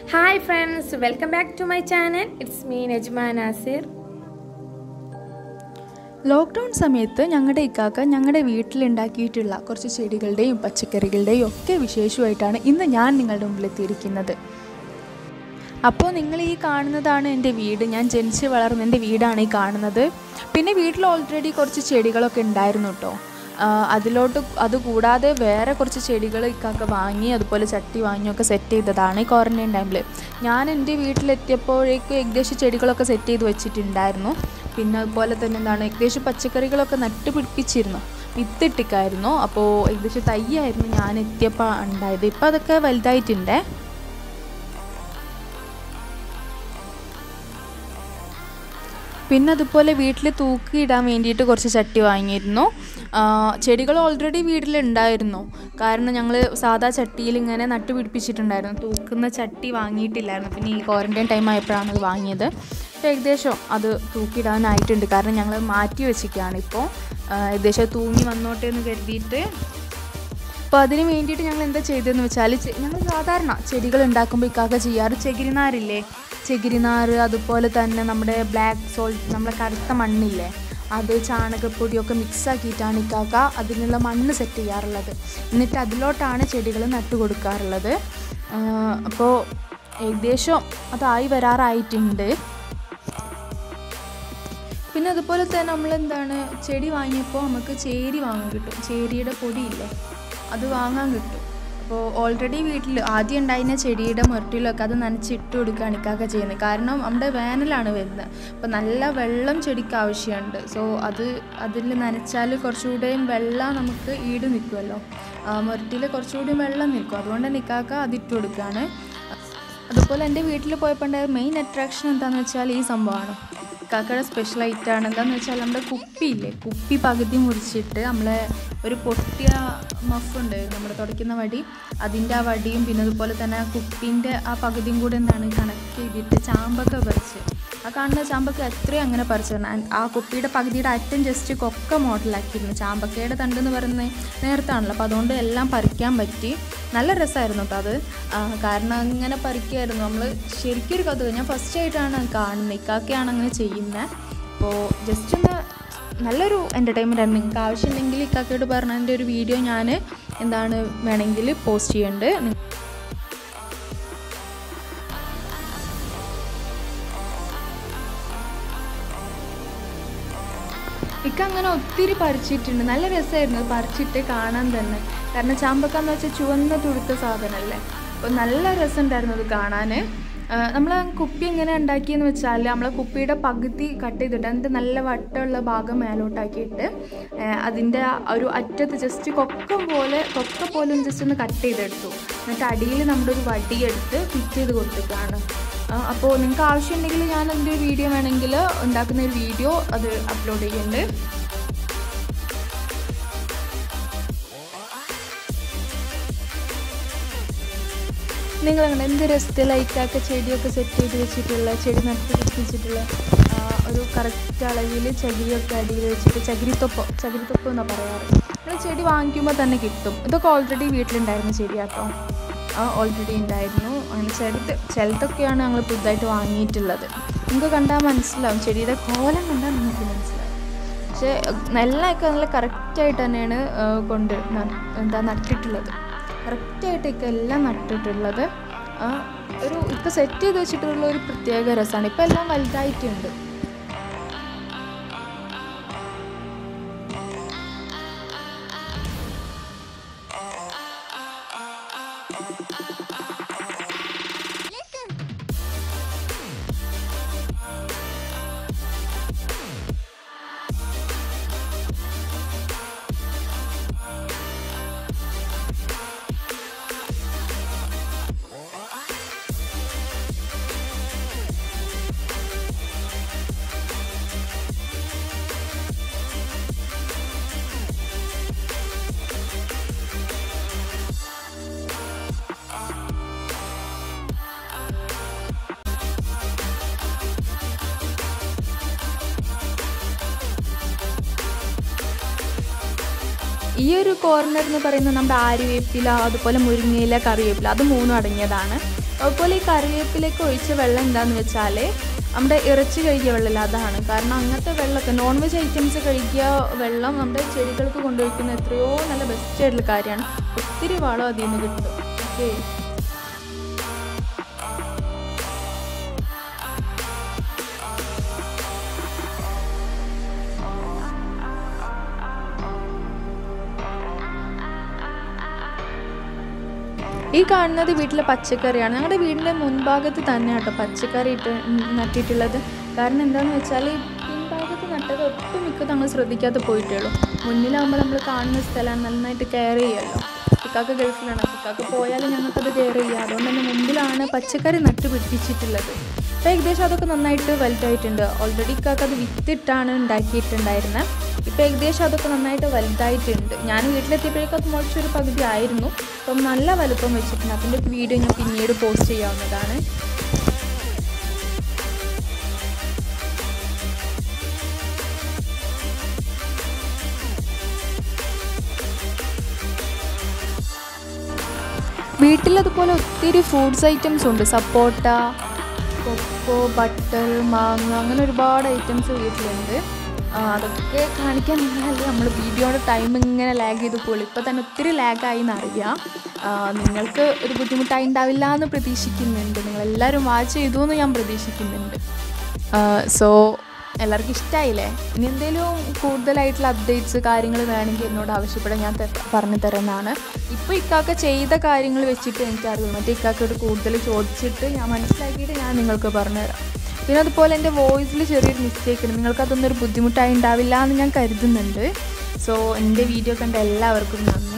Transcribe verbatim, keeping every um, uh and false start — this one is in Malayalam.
Hi friends, welcome back to my channel. It's me Najma Nasir. Lockdown സമയത്ത് ഞങ്ങളുടെ ഇക്കാക്ക ഞങ്ങളുടെ വീട്ടിലുണ്ടാക്കിയിട്ടുള്ള കുറച്ച് ചെടികളുടെയും പച്ചക്കറികളുടെയും ഒക്കെ വിശേഷമായിട്ടാണ് ഇന്ന് ഞാൻ നിങ്ങളുടെ മുമ്പിൽ എത്തിയിരിക്കുന്നത്. അപ്പോൾ നിങ്ങൾ ഈ കാണുന്നതാണ് എൻ്റെ വീട്. ഞാൻ ജനിച്ച് വളർന്ന എൻ്റെ വീടാണ് ഈ കാണുന്നത്. പിന്നെ വീട്ടിൽ ഓൾറെഡി കുറച്ച് ചെടികളൊക്കെ ഉണ്ടായിരുന്നു കേട്ടോ. അതിലോട്ട് അതുകൂടാതെ വേറെ കുറച്ച് ചെടികൾ ഇക്കാക്ക വാങ്ങി അതുപോലെ ചട്ടി വാങ്ങിയൊക്കെ സെറ്റ് ചെയ്തതാണ് ഈ ക്വാറൻറ്റൈൻ ടൈമിൽ. ഞാൻ എൻ്റെ വീട്ടിലെത്തിയപ്പോഴേക്കും ഏകദേശം ചെടികളൊക്കെ സെറ്റ് ചെയ്ത് വെച്ചിട്ടുണ്ടായിരുന്നു. പിന്നെ അതുപോലെ തന്നെ എന്താണ് ഏകദേശം പച്ചക്കറികളൊക്കെ നട്ട് പിടിപ്പിച്ചിരുന്നു, വിത്തിട്ടിക്കായിരുന്നു. അപ്പോൾ ഏകദേശം തയ്യായിരുന്നു ഞാൻ എത്തിയപ്പോൾ ഉണ്ടായത്. ഇപ്പോൾ അതൊക്കെ വലുതായിട്ടുണ്ട്. പിന്നെ അതുപോലെ വീട്ടിൽ തൂക്കിയിടാൻ വേണ്ടിയിട്ട് കുറച്ച് ചട്ടി വാങ്ങിയിരുന്നു. ചെടികൾ ഓൾറെഡി വീട്ടിലുണ്ടായിരുന്നു, കാരണം ഞങ്ങൾ സാധാ ചട്ടിയിൽ ഇങ്ങനെ നട്ടു പിടിപ്പിച്ചിട്ടുണ്ടായിരുന്നു. തൂക്കുന്ന ചട്ടി വാങ്ങിയിട്ടില്ലായിരുന്നു. പിന്നെ ഈ ക്വാറൻറ്റൈൻ ടൈം ആയപ്പോഴാണ് അത് വാങ്ങിയത്. ഏകദേശം അത് തൂക്കിയിടാനായിട്ടുണ്ട്, കാരണം ഞങ്ങൾ മാറ്റി വെച്ചിരിക്കുകയാണ് ഇപ്പോൾ. ഏകദേശം തൂങ്ങി വന്നോട്ടെ എന്ന് കരുതിയിട്ട്. അപ്പോൾ അതിന് വേണ്ടിയിട്ട് ഞങ്ങൾ എന്താ ചെയ്തതെന്ന് വെച്ചാൽ, ഞങ്ങൾ സാധാരണ ചെടികൾ ഉണ്ടാക്കുമ്പോൾ ഇക്കാക്ക ചെയ്യാറ് ചകിരിനാരില്ലേ, ചകിരിനാർ അതുപോലെ തന്നെ നമ്മുടെ ബ്ലാക്ക് സോൾട്ട്, നമ്മുടെ കറുത്ത മണ്ണില്ലേ, അത് ചാണകപ്പൊടിയൊക്കെ മിക്സാക്കിയിട്ടാണ് ഇക്കാക്ക അതിനുള്ള മണ്ണ് സെറ്റ് ചെയ്യാറുള്ളത്. എന്നിട്ട് അതിലോട്ടാണ് ചെടികൾ നട്ടു കൊടുക്കാറുള്ളത്. അപ്പോൾ ഏകദേശം അതായി വരാറായിട്ടുണ്ട്. പിന്നെ അതുപോലെ തന്നെ നമ്മളെന്താണ് ചെടി വാങ്ങിയപ്പോൾ നമുക്ക് ചേരി വാങ്ങാൻ കിട്ടും. ചേരിയുടെ പൊടിയില്ലേ, അത് വാങ്ങാൻ കിട്ടും. അപ്പോൾ ഓൾറെഡി വീട്ടിൽ ആദ്യം ഉണ്ടായിരുന്ന ചെടിയുടെ മുരട്ടിലൊക്കെ അത് നനച്ചിട്ട് കൊടുക്കുകയാണ് ഇക്കാക്ക ചെയ്യുന്നത്. കാരണം നമ്മുടെ വേനലാണ് വരുന്നത്, അപ്പോൾ നല്ല വെള്ളം ചെടിക്ക് ആവശ്യമുണ്ട്. സോ അത് അതിൽ നനച്ചാൽ കുറച്ചുകൂടെയും വെള്ളം നമുക്ക് ഈട് നിൽക്കുമല്ലോ, മുരട്ടിൽ കുറച്ചുകൂടിയും വെള്ളം നിൽക്കും. അതുകൊണ്ട് തന്നെ ഇക്കാക്ക അതിട്ട് കൊടുക്കുകയാണ്. അതുപോലെ എൻ്റെ വീട്ടിൽ പോയപ്പോൾ ഉണ്ടായ മെയിൻ അട്രാക്ഷൻ എന്താണെന്ന് വെച്ചാൽ ഈ സംഭവമാണ്. ഇക്കാക്കയുടെ സ്പെഷ്യൽ ഐറ്റമാണ്. എന്താണെന്ന് വെച്ചാൽ നമ്മുടെ കുപ്പിയില്ലേ, കുപ്പി പകുതി മുറിച്ചിട്ട് നമ്മളെ ഒരു പൊട്ടിയ മഫ് ഉണ്ട് നമ്മുടെ തുടയ്ക്കുന്ന വടി, അതിൻ്റെ ആ വടിയും പിന്നെ അതുപോലെ തന്നെ ആ കുപ്പീൻ്റെ ആ പകുതിയും കൂടെ എന്താണ് കണക്ട് ചെയ്തിട്ട് ചാമ്പൊക്കെ പറിച്ച്, ആ കാണുന്ന ചാമ്പൊക്കെ എത്രയും അങ്ങനെ പറിച്ചിരുന്നു. ആ കുപ്പിയുടെ പകുതിയുടെ അറ്റം ജസ്റ്റ് കൊക്ക മോഡലാക്കിയിരുന്നു. ചാമ്പക്കയുടെ തണ്ടെന്ന് പറയുന്നത് നേരത്താണല്ലോ, അപ്പോൾ അതുകൊണ്ട് എല്ലാം പറിക്കാൻ പറ്റി. നല്ല രസമായിരുന്നു കേട്ടോ അത്, കാരണം അങ്ങനെ പറിക്കുമായിരുന്നു നമ്മൾ. ശരിക്കും ഒരു കഥ, ഞാൻ ഫസ്റ്റ് ആയിട്ടാണ് കാണുന്നത്, ഇക്കാക്കയാണ് അങ്ങനെ ചെയ്യുന്നത്. അപ്പോൾ ജസ്റ്റ് ഒന്ന് നല്ലൊരു എൻ്റർടൈൻമെൻ്റ് ആണ്. നിങ്ങൾക്ക് ആവശ്യമുണ്ടെങ്കിൽ ഇക്കാക്കയോട് പറഞ്ഞതിൻ്റെ ഒരു വീഡിയോ ഞാൻ എന്താണ് വേണമെങ്കിൽ പോസ്റ്റ് ചെയ്യുന്നുണ്ട്. ഇക്ക അങ്ങനെ ഒത്തിരി പറിച്ചിട്ടുണ്ട്. നല്ല രസമായിരുന്നു പറിച്ചിട്ട് കാണാൻ തന്നെ, കാരണം ചാമ്പക്കാന്ന് വെച്ചാൽ ചുവന്ന തുടുത്ത സാധനമല്ലേ. അപ്പോൾ നല്ല രസമുണ്ടായിരുന്നു അത് കാണാൻ. നമ്മൾ കുപ്പി എങ്ങനെ ഉണ്ടാക്കിയെന്ന് വെച്ചാൽ, നമ്മളെ കുപ്പിയുടെ പകുതി കട്ട് ചെയ്തിട്ട് അതിൻ്റെ നല്ല വട്ടമുള്ള ഭാഗം മേലോട്ടാക്കിയിട്ട് അതിൻ്റെ ഒരു അറ്റത്ത് ജസ്റ്റ് കൊക്കം പോലെ കൊക്ക പോലെ ജസ്റ്റ് ഒന്ന് കട്ട് ചെയ്തെടുത്തു. എന്നിട്ട് അടിയിൽ നമ്മുടെ ഒരു വടിയെടുത്ത് ഫിറ്റ് ചെയ്ത് കൊടുത്തിട്ടാണ്. അപ്പോൾ നിങ്ങൾക്ക് ആവശ്യമുണ്ടെങ്കിൽ ഞാൻ അതിൻ്റെ ഒരു വീഡിയോ വേണമെങ്കിൽ ഉണ്ടാക്കുന്ന ഒരു വീഡിയോ അത് അപ്ലോഡ് ചെയ്യുന്നുണ്ട്. നിങ്ങളങ്ങനെ എന്ത് രസത്തിൽ ലൈറ്റാക്കെ ചെടിയൊക്കെ സെറ്റ് ചെയ്ത് വെച്ചിട്ടുള്ള, ചെടി നട്ട് വെച്ചിട്ടുള്ള ഒരു കറക്റ്റ് അളവിൽ ചകിരിയൊക്കെ അടിയിൽ വെച്ചിട്ട്, ചകിരിത്തൊപ്പം ചകിരിത്തൊപ്പം എന്നാണ് പറയാറ്. നമ്മൾ ചെടി വാങ്ങിക്കുമ്പോൾ തന്നെ കിട്ടും. ഇതൊക്കെ ഓൾറെഡി വീട്ടിലുണ്ടായിരുന്ന ചെടിയാട്ടോ, ഓൾറെഡി ഉണ്ടായിരുന്നു. അങ്ങനെ ചിലത് ചിലതൊക്കെയാണ് ഞങ്ങൾ പുതുതായിട്ട് വാങ്ങിയിട്ടുള്ളത്. നിങ്ങൾക്ക് കണ്ടാൽ മനസ്സിലാവും, ചെടിയുടെ കോലം കണ്ടാൽ നിങ്ങൾക്ക് മനസ്സിലാവും. പക്ഷേ നെല്ലൊക്കെ നല്ല കറക്റ്റായിട്ട് തന്നെയാണ് കൊണ്ട് എന്താ നട്ടിട്ടുള്ളത്. കറക്റ്റായിട്ടൊക്കെ എല്ലാം നട്ടിട്ടുള്ളത്. ഒരു ഇപ്പോൾ സെറ്റ് ചെയ്ത് വെച്ചിട്ടുള്ള ഒരു പ്രത്യേക രസമാണ്. ഇപ്പോൾ എല്ലാം വലുതായിട്ടുണ്ട്. ഈ ഒരു കോർണർ എന്ന് പറയുന്നത് നമ്മുടെ ആര്യവേപ്പില, അതുപോലെ മുരിങ്ങയില, കറിവേപ്പില, അത് മൂന്നും അടങ്ങിയതാണ്. അതുപോലെ ഈ കറിവേപ്പിലേക്ക് ഒഴിച്ച വെള്ളം എന്താണെന്ന് വെച്ചാൽ നമ്മുടെ ഇറച്ചി കഴുകിയ വെള്ളമില്ല, അതാണ്. കാരണം അങ്ങനത്തെ വെള്ളമൊക്കെ നോൺ വെജ് ഐറ്റംസ് കഴുകിയ വെള്ളം നമ്മുടെ ചെടികൾക്ക് കൊണ്ടുവയ്ക്കുന്ന എത്രയോ നല്ല ബെസ്റ്റ് ആയിട്ടുള്ള കാര്യമാണ്. ഒത്തിരി വളം അതിൽ നിന്ന് കിട്ടും. ഓക്കെ, ഈ കാണുന്നത് വീട്ടിലെ പച്ചക്കറിയാണ്. ഞങ്ങളുടെ വീടിൻ്റെ മുൻഭാഗത്ത് തന്നെ കേട്ടോ പച്ചക്കറി ഇട്ട് നട്ടിട്ടുള്ളത്. കാരണം എന്താണെന്ന് വെച്ചാൽ ഈ പിൻഭാഗത്ത് നട്ടത് ഒട്ടും മിക്കത് നമ്മൾ ശ്രദ്ധിക്കാതെ പോയിട്ടേ ഉള്ളൂ. മുന്നിലാകുമ്പോൾ നമ്മൾ കാണുന്ന സ്ഥലം നന്നായിട്ട് കെയർ ചെയ്യുമല്ലോ. ഇക്കാക്ക് ഗൾഫിലാണ്, ഇക്കാക്ക് പോയാലും ഞങ്ങൾക്കത് കെയർ ചെയ്യാം. അതുകൊണ്ട് തന്നെ മുമ്പിലാണ് പച്ചക്കറി നട്ട് പിടിപ്പിച്ചിട്ടുള്ളത്. അപ്പോൾ ഏകദേശം അതൊക്കെ നന്നായിട്ട് വലുതായിട്ടുണ്ട്. ഓൾറെഡി ഇക്കാക്ക് അത് വിത്തിട്ടാണ് ഉണ്ടാക്കിയിട്ടുണ്ടായിരുന്നത്. ഇപ്പോൾ ഏകദേശം അതൊക്കെ നന്നായിട്ട് വലുതായിട്ടുണ്ട്. ഞാൻ വീട്ടിലെത്തിയപ്പോഴേക്കും അത് മുളച്ചൊരു പകുതി ആയിരുന്നു. അപ്പം നല്ല വലുപ്പം വെച്ചിട്ടുണ്ട്. അതിൻ്റെ വീഡിയോ ഞാൻ പിന്നീട് പോസ്റ്റ് ചെയ്യാവുന്നതാണ്. വീട്ടിലതുപോലെ ഒത്തിരി ഫ്രൂട്ട്സ് ഐറ്റംസ് ഉണ്ട്. സപ്പോട്ട, കൊക്കോ, ബട്ടർ, മാങ്ങ, അങ്ങനെ ഒരുപാട് ഐറ്റംസ് വീട്ടിലുണ്ട്. അതൊക്കെ കാണിക്കാൻ നിന്നല്ലേ നമ്മൾ വീഡിയോയുടെ ടൈം ഇങ്ങനെ ലാഗ് ചെയ്ത് പോലും. ഇപ്പോൾ തന്നെ ഒത്തിരി ലാഗായി എന്നറിയാം. നിങ്ങൾക്ക് ഒരു ബുദ്ധിമുട്ടായി ഉണ്ടാവില്ല എന്ന് പ്രതീക്ഷിക്കുന്നുണ്ട്. നിങ്ങളെല്ലാവരും വാച്ച് ചെയ്തു എന്ന് ഞാൻ പ്രതീക്ഷിക്കുന്നുണ്ട്. സോ എല്ലാവർക്കും ഇഷ്ടമായില്ലേ? ഇനി എന്തെങ്കിലും കൂടുതലായിട്ടുള്ള അപ്ഡേറ്റ്സ് കാര്യങ്ങൾ വേണമെങ്കിൽ എന്നോട് ആവശ്യപ്പെടാൻ ഞാൻ പറഞ്ഞു തരുന്നതാണ്. ഇപ്പോൾ ഇക്കാക്ക ചെയ്ത കാര്യങ്ങൾ വെച്ചിട്ട് എനിക്കറിയില്ല. മറ്റേ ഇക്കാക്കയോട് കൂടുതൽ ചോദിച്ചിട്ട് ഞാൻ മനസ്സിലാക്കിയിട്ട് ഞാൻ നിങ്ങൾക്ക് പറഞ്ഞുതരാം. പിന്നെ അതുപോലെ എൻ്റെ വോയിസിൽ ചെറിയൊരു മിസ്റ്റേക്ക് ഉണ്ട്. നിങ്ങൾക്കതൊന്നും ഒരു ബുദ്ധിമുട്ടായി ഉണ്ടാവില്ല എന്ന് ഞാൻ കരുതുന്നുണ്ട്. സോ എൻ്റെ വീഡിയോ കണ്ട എല്ലാവർക്കും നന്ദി.